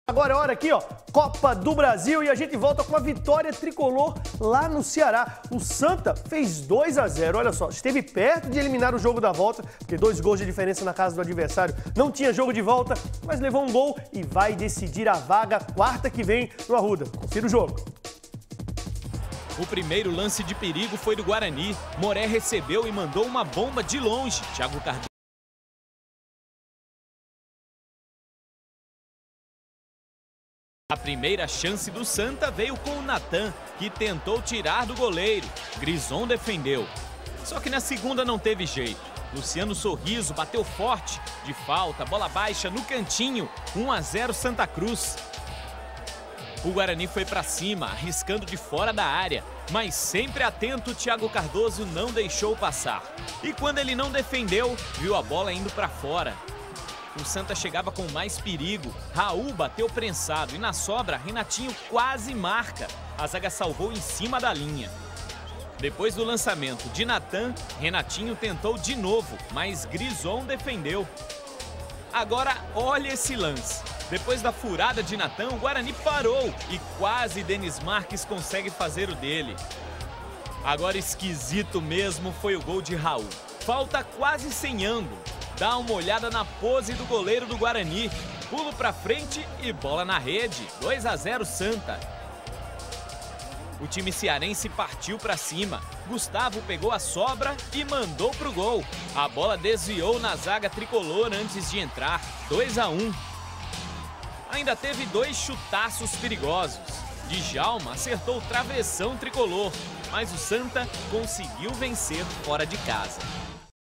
Agora é hora aqui, ó, Copa do Brasil, e a gente volta com a vitória tricolor lá no Ceará. O Santa fez 2-0, olha só, esteve perto de eliminar o jogo da volta, porque 2 gols de diferença na casa do adversário, não tinha jogo de volta, mas levou um gol e vai decidir a vaga quarta que vem no Arruda. Confira o jogo. O primeiro lance de perigo foi do Guarani. Moré recebeu e mandou uma bomba de longe. Thiago Cardoso. A primeira chance do Santa veio com o Natan, que tentou tirar do goleiro. Grison defendeu. Só que na segunda não teve jeito. Luciano Sorriso bateu forte, de falta, bola baixa no cantinho, 1-0 Santa Cruz. O Guarani foi para cima, arriscando de fora da área, mas sempre atento, Thiago Cardoso não deixou passar. E quando ele não defendeu, viu a bola indo para fora. O Santa chegava com mais perigo. Raul bateu prensado e na sobra, Renatinho quase marca. A zaga salvou em cima da linha. Depois do lançamento de Natan, Renatinho tentou de novo, mas Grison defendeu. Agora olha esse lance. Depois da furada de Natan, o Guarani parou e quase Denis Marques consegue fazer o dele. Agora esquisito mesmo foi o gol de Raul. Falta quase sem ângulo. Dá uma olhada na pose do goleiro do Guarani. Pulo pra frente e bola na rede. 2-0 Santa. O time cearense partiu pra cima. Gustavo pegou a sobra e mandou pro gol. A bola desviou na zaga tricolor antes de entrar. 2-1. Ainda teve 2 chutaços perigosos. Djalma acertou o travessão tricolor, mas o Santa conseguiu vencer fora de casa.